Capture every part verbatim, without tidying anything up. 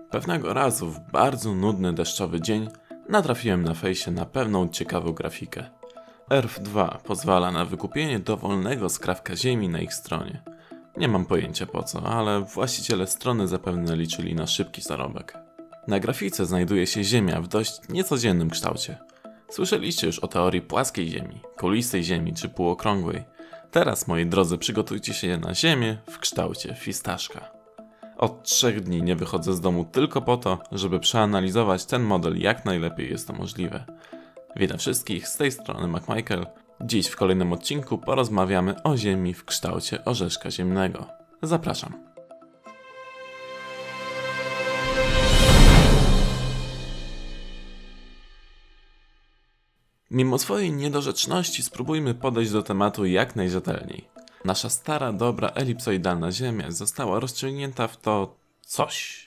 Pewnego razu w bardzo nudny deszczowy dzień natrafiłem na fejsie na pewną ciekawą grafikę. E R F dwa pozwala na wykupienie dowolnego skrawka ziemi na ich stronie. Nie mam pojęcia po co, ale właściciele strony zapewne liczyli na szybki zarobek. Na grafice znajduje się Ziemia w dość niecodziennym kształcie. Słyszeliście już o teorii płaskiej Ziemi, kulistej Ziemi czy półokrągłej. Teraz, moi drodzy, przygotujcie się na Ziemię w kształcie fistaszka. Od trzech dni nie wychodzę z domu tylko po to, żeby przeanalizować ten model jak najlepiej jest to możliwe. Witam wszystkich, z tej strony MacMichael. Dziś w kolejnym odcinku porozmawiamy o Ziemi w kształcie orzeszka ziemnego. Zapraszam. Mimo swojej niedorzeczności spróbujmy podejść do tematu jak najrzetelniej. Nasza stara, dobra, elipsoidalna Ziemia została rozciągnięta w to coś.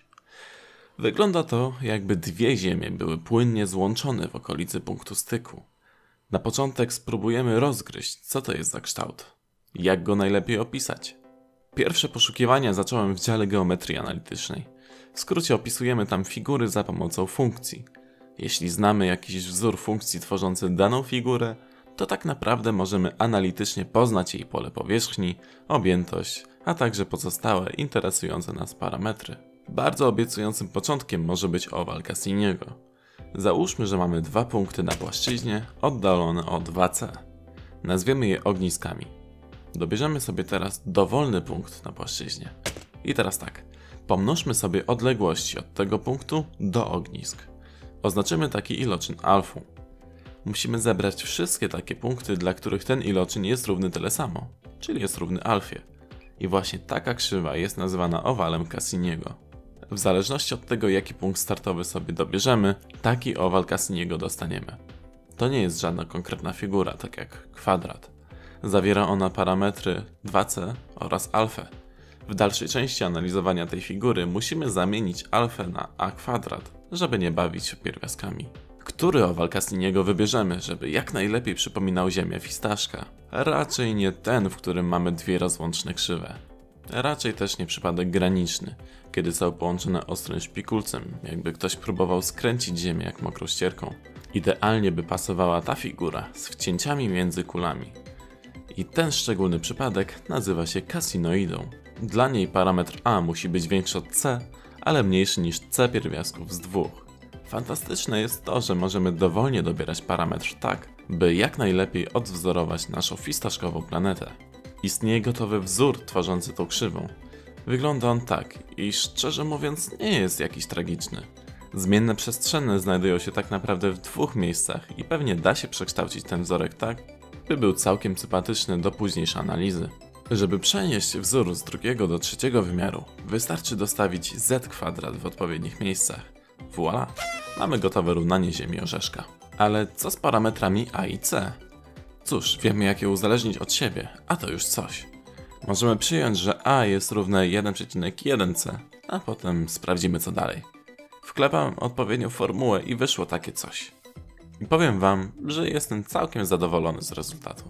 Wygląda to, jakby dwie Ziemie były płynnie złączone w okolicy punktu styku. Na początek spróbujemy rozgryźć, co to jest za kształt. Jak go najlepiej opisać? Pierwsze poszukiwania zacząłem w dziale geometrii analitycznej. W skrócie opisujemy tam figury za pomocą funkcji. Jeśli znamy jakiś wzór funkcji tworzący daną figurę, to tak naprawdę możemy analitycznie poznać jej pole powierzchni, objętość, a także pozostałe interesujące nas parametry. Bardzo obiecującym początkiem może być owal Cassiniego. Załóżmy, że mamy dwa punkty na płaszczyźnie oddalone o dwa C. Nazwiemy je ogniskami. Dobierzemy sobie teraz dowolny punkt na płaszczyźnie. I teraz tak, pomnożmy sobie odległości od tego punktu do ognisk. Oznaczymy taki iloczyn alfą. Musimy zebrać wszystkie takie punkty, dla których ten iloczyn jest równy tyle samo, czyli jest równy alfie. I właśnie taka krzywa jest nazywana owalem Cassiniego. W zależności od tego, jaki punkt startowy sobie dobierzemy, taki owal Cassiniego dostaniemy. To nie jest żadna konkretna figura, tak jak kwadrat. Zawiera ona parametry dwa C oraz alfę. W dalszej części analizowania tej figury musimy zamienić alfę na a kwadrat, żeby nie bawić się pierwiastkami. Który owal Cassiniego wybierzemy, żeby jak najlepiej przypominał Ziemię fistaszka? Raczej nie ten, w którym mamy dwie rozłączne krzywe. Raczej też nie przypadek graniczny, kiedy są połączone ostrym szpikulcem, jakby ktoś próbował skręcić Ziemię jak mokrą ścierką. Idealnie by pasowała ta figura z wcięciami między kulami. I ten szczególny przypadek nazywa się Cassinoidą. Dla niej parametr A musi być większy od C, ale mniejszy niż C pierwiastków z dwóch. Fantastyczne jest to, że możemy dowolnie dobierać parametr tak, by jak najlepiej odwzorować naszą fistaszkową planetę. Istnieje gotowy wzór tworzący tą krzywą. Wygląda on tak i szczerze mówiąc nie jest jakiś tragiczny. Zmienne przestrzenne znajdują się tak naprawdę w dwóch miejscach i pewnie da się przekształcić ten wzorek tak, by był całkiem sympatyczny do późniejszej analizy. Żeby przenieść wzór z drugiego do trzeciego wymiaru, wystarczy dostawić z kwadrat w odpowiednich miejscach. Voilà, mamy gotowe równanie Ziemi orzeszka. Ale co z parametrami A i C? Cóż, wiemy jak je uzależnić od siebie, a to już coś. Możemy przyjąć, że A jest równe jeden przecinek jeden C, a potem sprawdzimy co dalej. Wklepam odpowiednią formułę i wyszło takie coś. I powiem wam, że jestem całkiem zadowolony z rezultatu.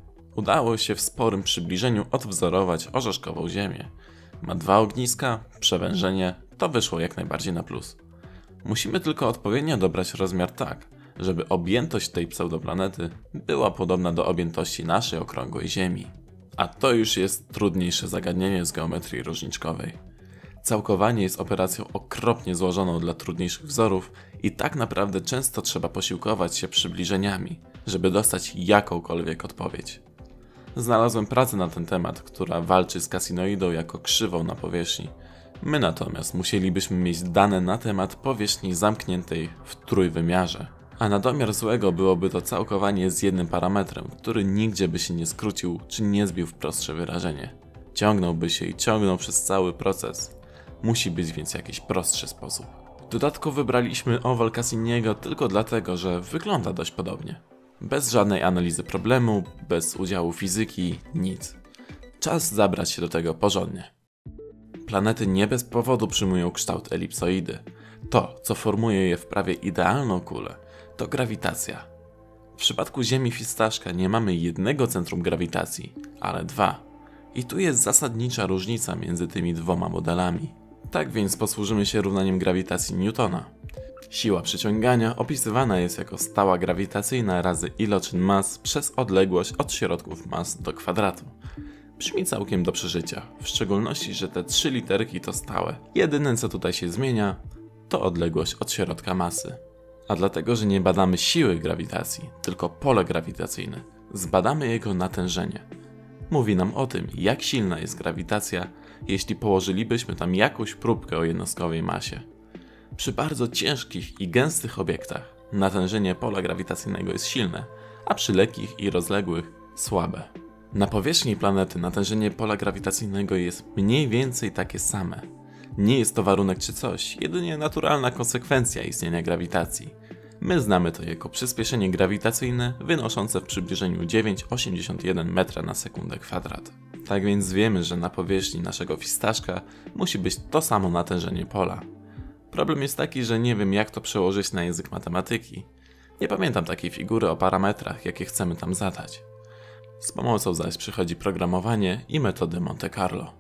Udało się w sporym przybliżeniu odwzorować orzeszkową Ziemię. Ma dwa ogniska, przewężenie, to wyszło jak najbardziej na plus. Musimy tylko odpowiednio dobrać rozmiar tak, żeby objętość tej pseudoplanety była podobna do objętości naszej okrągłej Ziemi. A to już jest trudniejsze zagadnienie z geometrii różniczkowej. Całkowanie jest operacją okropnie złożoną dla trudniejszych wzorów i tak naprawdę często trzeba posiłkować się przybliżeniami, żeby dostać jakąkolwiek odpowiedź. Znalazłem pracę na ten temat, która walczy z Cassinoidą jako krzywą na powierzchni. My natomiast musielibyśmy mieć dane na temat powierzchni zamkniętej w trójwymiarze. A na domiar złego byłoby to całkowanie z jednym parametrem, który nigdzie by się nie skrócił czy nie zbił w prostsze wyrażenie. Ciągnąłby się i ciągnął przez cały proces. Musi być więc jakiś prostszy sposób. W dodatku wybraliśmy owal Cassiniego tylko dlatego, że wygląda dość podobnie. Bez żadnej analizy problemu, bez udziału fizyki, nic. Czas zabrać się do tego porządnie. Planety nie bez powodu przyjmują kształt elipsoidy. To, co formuje je w prawie idealną kulę, to grawitacja. W przypadku Ziemi fistaszka nie mamy jednego centrum grawitacji, ale dwa. I tu jest zasadnicza różnica między tymi dwoma modelami. Tak więc posłużymy się równaniem grawitacji Newtona. Siła przyciągania opisywana jest jako stała grawitacyjna razy iloczyn mas przez odległość od środków mas do kwadratu. Brzmi całkiem do przeżycia, w szczególności, że te trzy literki to stałe. Jedyne co tutaj się zmienia, to odległość od środka masy. A dlatego, że nie badamy siły grawitacji, tylko pole grawitacyjne, zbadamy jego natężenie. Mówi nam o tym, jak silna jest grawitacja, jeśli położylibyśmy tam jakąś próbkę o jednostkowej masie. Przy bardzo ciężkich i gęstych obiektach natężenie pola grawitacyjnego jest silne, a przy lekkich i rozległych słabe. Na powierzchni planety natężenie pola grawitacyjnego jest mniej więcej takie same. Nie jest to warunek czy coś, jedynie naturalna konsekwencja istnienia grawitacji. My znamy to jako przyspieszenie grawitacyjne wynoszące w przybliżeniu dziewięć przecinek osiemdziesiąt jeden metra na sekundę kwadrat. Tak więc wiemy, że na powierzchni naszego fistaszka musi być to samo natężenie pola. Problem jest taki, że nie wiem jak to przełożyć na język matematyki. Nie pamiętam takiej figury o parametrach, jakie chcemy tam zadać. Z pomocą zaś przychodzi programowanie i metody Monte Carlo.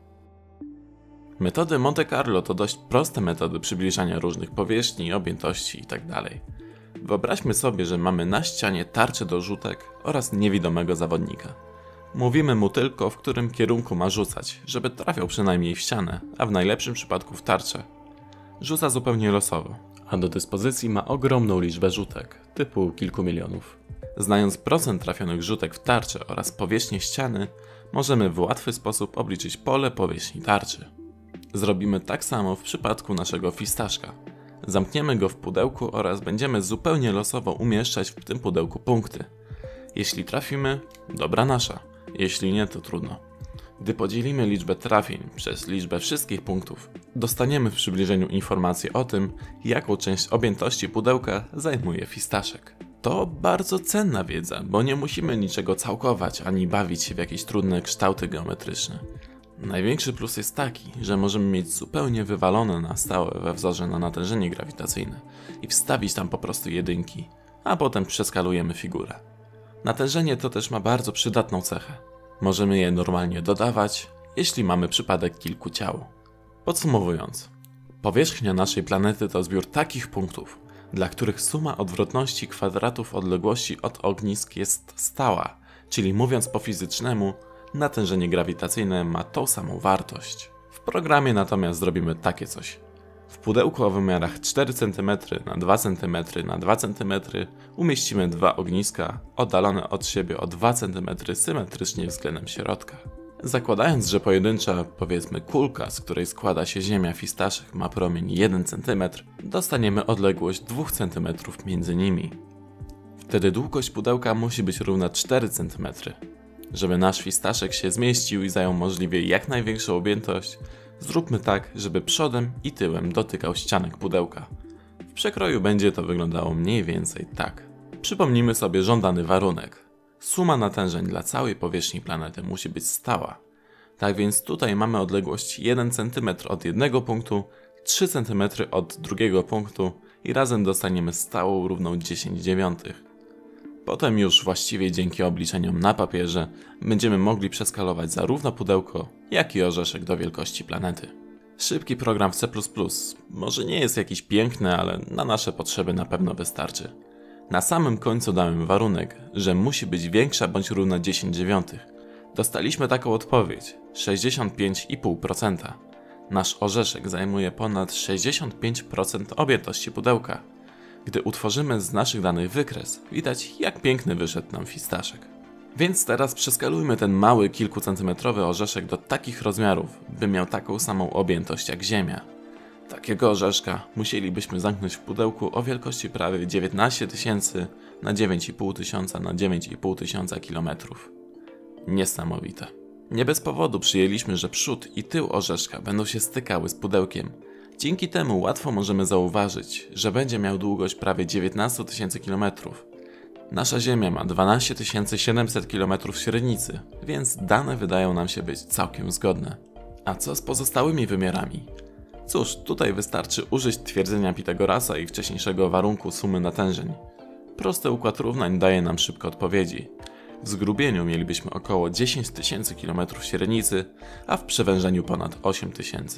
Metody Monte Carlo to dość proste metody przybliżania różnych powierzchni, objętości itd. Wyobraźmy sobie, że mamy na ścianie tarczę do rzutek oraz niewidomego zawodnika. Mówimy mu tylko, w którym kierunku ma rzucać, żeby trafiał przynajmniej w ścianę, a w najlepszym przypadku w tarczę. Rzuca zupełnie losowo, a do dyspozycji ma ogromną liczbę rzutek, typu kilku milionów. Znając procent trafionych rzutek w tarczę oraz powierzchnię ściany, możemy w łatwy sposób obliczyć pole powierzchni tarczy. Zrobimy tak samo w przypadku naszego fistaszka. Zamkniemy go w pudełku oraz będziemy zupełnie losowo umieszczać w tym pudełku punkty. Jeśli trafimy, dobra nasza. Jeśli nie, to trudno. Gdy podzielimy liczbę trafień przez liczbę wszystkich punktów, dostaniemy w przybliżeniu informację o tym, jaką część objętości pudełka zajmuje fistaszek. To bardzo cenna wiedza, bo nie musimy niczego całkować ani bawić się w jakieś trudne kształty geometryczne. Największy plus jest taki, że możemy mieć zupełnie wywalone na stałe we wzorze na natężenie grawitacyjne i wstawić tam po prostu jedynki, a potem przeskalujemy figurę. Natężenie to też ma bardzo przydatną cechę. Możemy je normalnie dodawać, jeśli mamy przypadek kilku ciał. Podsumowując, powierzchnia naszej planety to zbiór takich punktów, dla których suma odwrotności kwadratów odległości od ognisk jest stała, czyli mówiąc po fizycznemu, natężenie grawitacyjne ma tą samą wartość. W programie natomiast zrobimy takie coś. W pudełku o wymiarach cztery centymetry na dwa centymetry na dwa centymetry umieścimy dwa ogniska oddalone od siebie o dwa centymetry symetrycznie względem środka. Zakładając, że pojedyncza, powiedzmy kulka, z której składa się ziemia fistaszek ma promień jeden centymetr, dostaniemy odległość dwa centymetry między nimi. Wtedy długość pudełka musi być równa cztery centymetry. Żeby nasz fistaszek się zmieścił i zajął możliwie jak największą objętość, zróbmy tak, żeby przodem i tyłem dotykał ścianek pudełka. W przekroju będzie to wyglądało mniej więcej tak. Przypomnijmy sobie żądany warunek. Suma natężeń dla całej powierzchni planety musi być stała. Tak więc tutaj mamy odległość jeden centymetr od jednego punktu, trzy centymetry od drugiego punktu i razem dostaniemy stałą równą dziesięć dziewiątych. Potem już właściwie dzięki obliczeniom na papierze będziemy mogli przeskalować zarówno pudełko, jak i orzeszek do wielkości planety. Szybki program w C plus plus. Może nie jest jakiś piękny, ale na nasze potrzeby na pewno wystarczy. Na samym końcu dałem warunek, że musi być większa bądź równa dziesięć dziewiątych. Dostaliśmy taką odpowiedź, sześćdziesiąt pięć i pół procent. Nasz orzeszek zajmuje ponad sześćdziesiąt pięć procent objętości pudełka. Gdy utworzymy z naszych danych wykres, widać jak piękny wyszedł nam fistaszek. Więc teraz przeskalujmy ten mały kilkucentymetrowy orzeszek do takich rozmiarów, by miał taką samą objętość jak Ziemia. Takiego orzeszka musielibyśmy zamknąć w pudełku o wielkości prawie dziewiętnaście tysięcy na dziewięć i pół tysiąca na dziewięć i pół tysiąca kilometrów. Niesamowite. Nie bez powodu przyjęliśmy, że przód i tył orzeszka będą się stykały z pudełkiem. Dzięki temu łatwo możemy zauważyć, że będzie miał długość prawie dziewiętnaście tysięcy kilometrów. Nasza Ziemia ma dwanaście tysięcy siedemset kilometrów średnicy, więc dane wydają nam się być całkiem zgodne. A co z pozostałymi wymiarami? Cóż, tutaj wystarczy użyć twierdzenia Pitagorasa i wcześniejszego warunku sumy natężeń. Prosty układ równań daje nam szybko odpowiedzi. W zgrubieniu mielibyśmy około dziesięć tysięcy kilometrów średnicy, a w przewężeniu ponad osiem tysięcy.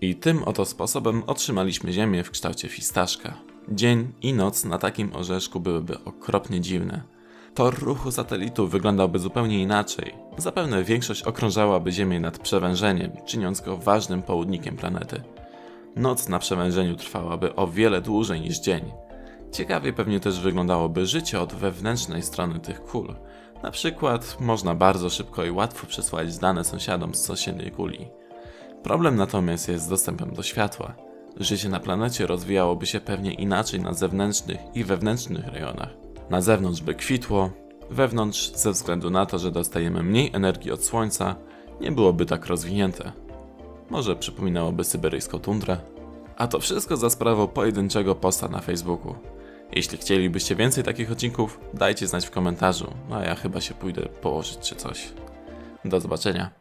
I tym oto sposobem otrzymaliśmy Ziemię w kształcie fistaszka. Dzień i noc na takim orzeszku byłyby okropnie dziwne. Tor ruchu satelitu wyglądałby zupełnie inaczej. Zapewne większość okrążałaby Ziemię nad przewężeniem, czyniąc go ważnym południkiem planety. Noc na przewężeniu trwałaby o wiele dłużej niż dzień. Ciekawie pewnie też wyglądałoby życie od wewnętrznej strony tych kul. Na przykład można bardzo szybko i łatwo przesłać dane sąsiadom z sąsiedniej kuli. Problem natomiast jest z dostępem do światła. Życie na planecie rozwijałoby się pewnie inaczej na zewnętrznych i wewnętrznych rejonach. Na zewnątrz by kwitło, wewnątrz ze względu na to, że dostajemy mniej energii od słońca, nie byłoby tak rozwinięte. Może przypominałoby syberyjską tundrę. A to wszystko za sprawą pojedynczego posta na Facebooku. Jeśli chcielibyście więcej takich odcinków, dajcie znać w komentarzu, a ja chyba się pójdę położyć czy coś. Do zobaczenia.